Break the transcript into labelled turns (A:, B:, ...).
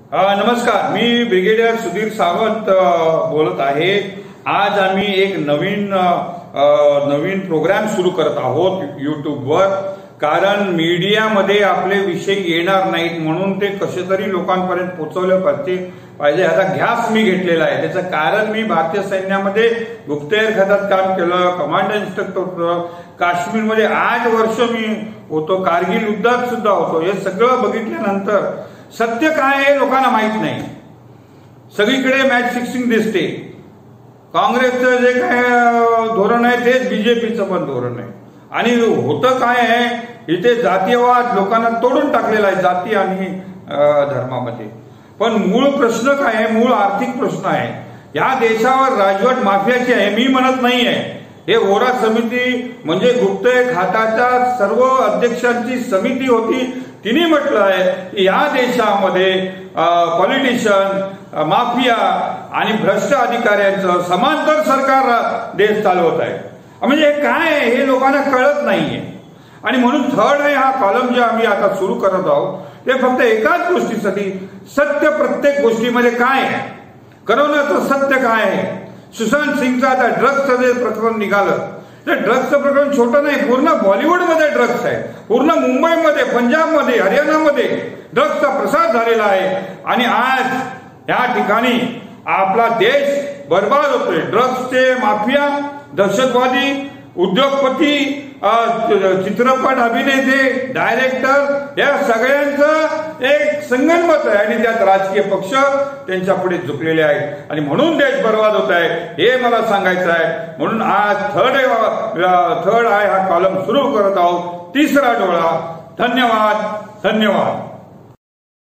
A: नमस्कार, मी ब्रिगेडियर सुधीर सावंत बोलत आहे। आज आम्ही एक नवीन प्रोग्राम सुरू करत आहोत यूट्यूबवर। कारण मीडियामध्ये आपले विषय येणार नाहीत म्हणून ते कसे तरी लोकांपर्यंत पोहोचवले पाहिजे याचा ध्यास मी घेतलेला आहे। त्याचं कारण मी भारतीय सैन्यामध्ये गुप्तहेर खात्यात काम केलं, कमांडर इन्स्ट्रक्टर होतो, काश्मीरमध्ये 8 वर्ष मी होतो, कारगिल युद्धात सुद्धा होतो। हे सगळं बघितल्यानंतर सत्य काय आहे लोकांना माहित नाही। सगळीकडे मॅच फिक्सिंग दिसते। काँग्रेसचं जे काय धोरण आहे तेच बीजेपीचं पण धोरण आहे। आणि होतं काय आहे, इथे जातीयवाद लोकांना तोडून टाकलेला आहे जाती आणि धर्मामध्ये। पण मूळ प्रश्न काय आहे, मूळ आर्थिक प्रश्न आहे। या देशावर राजवट माफियाची आहे, मी म्हणत नाही आहे। हे वोरा समिती म्हणजे गुप्तहेर खात्याच्या सर्व अध्यक्षांची समिती होती। तिने म्हटलं आहे की या देशामध्ये पॉलिटिशियन, माफिया आणि भ्रष्ट अधिकाऱ्यांचं समांतर सरकार देश चालवत आहे। म्हणजे हे काय आहे हे लोकांना कळत नाहीये। आणि म्हणून थर्ड आहे हा कॉलम जे आम्ही आता सुरू करत आहोत ते फक्त एकाच गोष्टीसाठी, सत्य प्रत्येक गोष्टीमध्ये काय आहे, करोनाचं सत्य काय आहे। सुशांत सिंगचं आता ड्रग्सचं जे प्रकरण निघालं, ते ड्रग्सचं प्रकरण छोटं नाही, पूर्ण बॉलिवूडमध्ये ड्रग्स आहे। पूर्ण मुंबईमध्ये, पंजाबमध्ये, हरियाणामध्ये ड्रग्सचा प्रसार झालेला आहे। आणि आज या ठिकाणी आपला देश बर्बाद होतोय। ड्रग्सचे माफिया, दहशतवादी, उद्योगपती, चित्रपट अभिनेते, डायरेक्टर या सगळ्यांचं एक संगनमत आहे। आणि त्यात राजकीय पक्ष त्यांच्या पुढे झुकलेले आहेत आणि म्हणून देश बर्बाद होत आहे हे मला सांगायचं आहे। म्हणून आज थर्ड आहे हा कॉलम सुरू करत आहोत, तिसरा डोळा। धन्यवाद।